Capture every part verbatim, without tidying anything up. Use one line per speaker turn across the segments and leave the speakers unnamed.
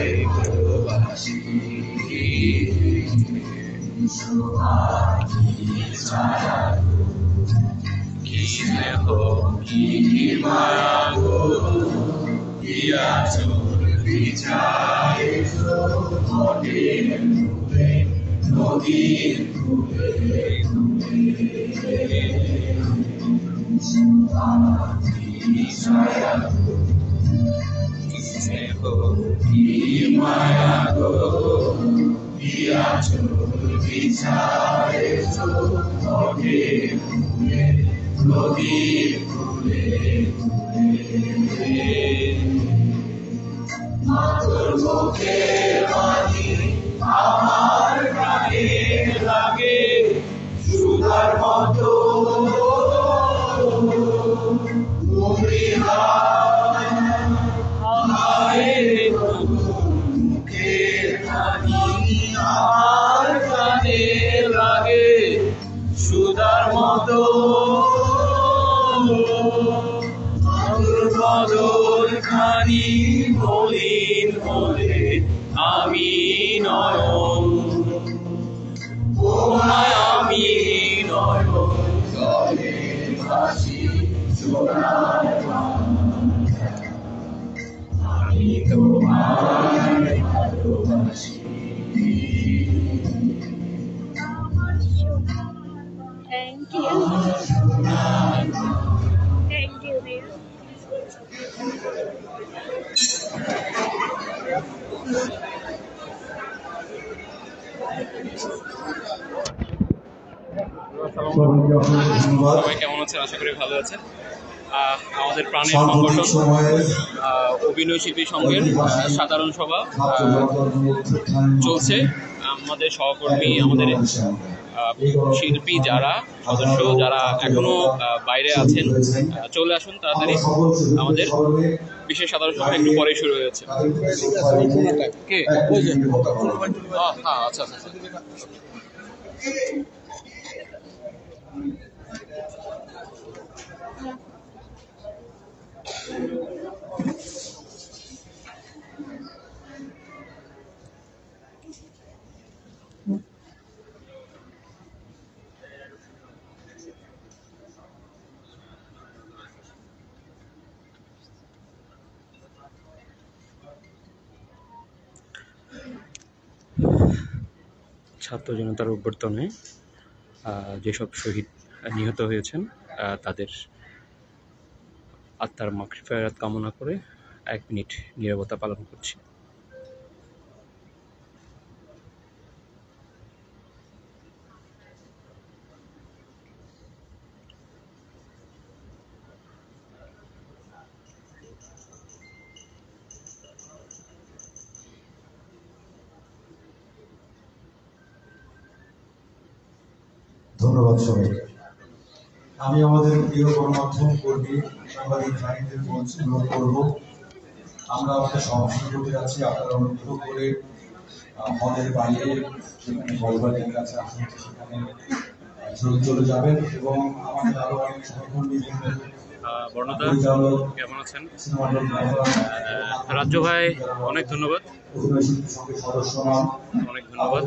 প্রবাসী ছায়া কি স্নেহ কি মায়া গো দিয়া চলবি ছায় নদীর কূলে নদীর কূলে কূলে ছায়া স্নেহ কি মায়া গো দিয়া চলবি ছায় নদীর কূলে নদীর কূলে কূলে মাতর মুখের বাণী আমার গানে লাগে সুধার মতো মুখের বাণী আমার গানে লাগে সুধার মতো বদল খানি মলিন হলে আমি নয়ন তোমায় আমি নয়ন জলে ভাসি সোনার আমি তোমায় ভালোবাসি।
Thank you. Thank you, dear.
সবাই কেমন আছেন? আশা করি ভালো আছেন। আমাদের প্রাণের সংগঠন অভিনয় শিল্পী সংঘের সাধারণ সভা চলছে। আমাদের সহকর্মী, আমাদের শিল্পী যারা সদস্য যারা এখনো বাইরে আছেন চলে আসুন তাড়াতাড়ি। আমাদের বিশেষ সাধারণ সভা একটু পরে শুরু হয়েছে। কে? হ্যাঁ, আচ্ছা আচ্ছা। ছাত্র জনতার অভ্যর্থনে যেসব শহীদ নিহত হয়েছেন তাদের আত্মার মাগফিরাত কামনা করে এক মিনিট নীরবতা পালন করছি।
ধন্যবাদ সবাইকে। আমি আমাদের প্রিয় গণমাধ্যম কর্মী সাংবাদিক ভাইদের অনুরোধ করব, আমরা আমাদের সমাবেশ করতে যাচ্ছি, আপনারা অনুগ্রহ করে হলের বাইরে যেখানে বলবাদের কাছে আসেন সেখানে চলে যাবেন এবং আমাদের আরো অনেক সহকর্মী
কেমন আছেন? রাজ্য ভাই অনেক ধন্যবাদ, অনেক ধন্যবাদ।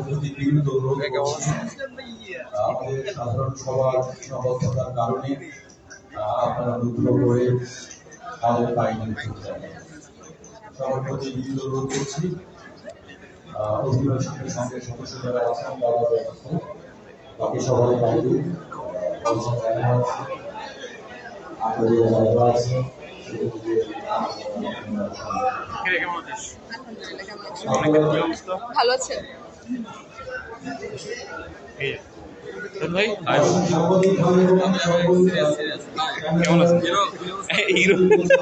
আমাদের সাধারণ সভার সীমাবদ্ধতার কারণে আপনারা অনুগ্রহ করে হলের বাইরে চলে যাবেন। সবার প্রতি বিনীত অনুরোধ করছি, অভিনয় শিল্পী সংঘের সদস্য যারা আছেন তারা ব্যস্ত, বাকি সবাই বাইরে আপনাদের জায়গা আছে।
ভালো আছেন?
ভাই কেমন আছেন? হিরো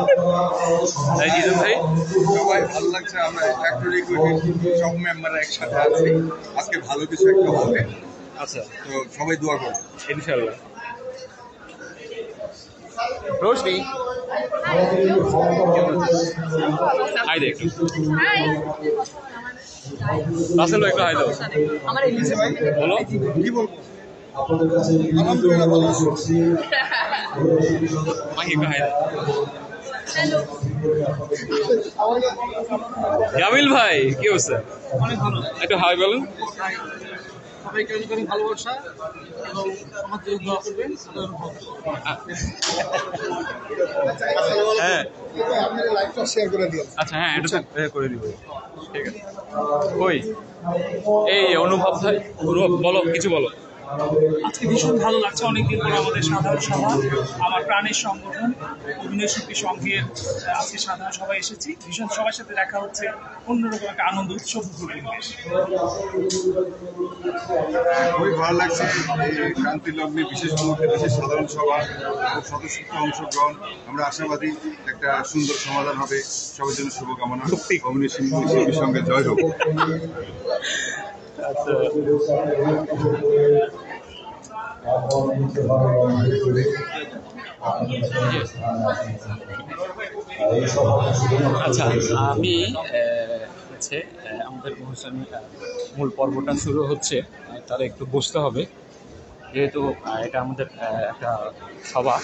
ভাই
সবাই ভালো লাগছে। আমরা ফ্যাক্টরি সব মেম্বাররা একসাথে আছি, আজকে ভালো কিছু একটা হবে।
আচ্ছা,
তো সবাই দোয়া করুন
ইনশাআল্লাহ। রোশনি হাই দেখ, রাসেল ভাই একটু হাই দাও। বলো
কি বলবো?
মাহি একটু হাই দাও। জামিল ভাই কি অবস্থা?
অনেক ভালো,
একটু হাই বলুন।
সবাইকে অনেক অনেক ভালোবাসা এবং আমার জন্য দোয়া করবেন।
হ্যাঁ
আপনার লাইভটা শেয়ার করে দিন।
আচ্ছা, হ্যাঁ এটা তো এ করে দিব। ঠিক আছে, কই এই অনুভব ভাই, অনুভব বলো, কিছু বলো।
আজকে ভীষণ ভালো লাগছে, অনেকদিন পর আমাদের সাধারণ সভা, আমার প্রাণের সংগঠন অভিনয় শিল্পী সংঘের আজকে সাধারণ সভায় এসেছি। ভীষণ সবার সাথে দেখা হচ্ছে, অন্যরকম একটা আনন্দ উৎসব পরিবেশ।
খুবই ভালো লাগছে এই ক্রান্তি লগ্নে বিশেষ মুহূর্তে বিশেষ সাধারণ সভা ও স্বতঃস্ফূর্ত অংশগ্রহণ। আমরা আশাবাদী একটা সুন্দর সমাধান হবে। সবার জন্য শুভকামনা। অভিনয় শিল্পীর সঙ্গে জয় হোক।
আচ্ছা, আমি হচ্ছে আমাদের অনুষ্ঠানে মূল পর্বটা শুরু হচ্ছে, তারা একটু বসতে হবে যেহেতু এটা আমাদের একটা সভা।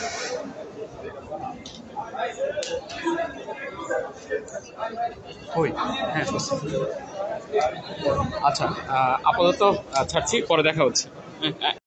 ওই হ্যাঁ, আচ্ছা আপাতত ছাড়ছি, পরে দেখা হচ্ছে।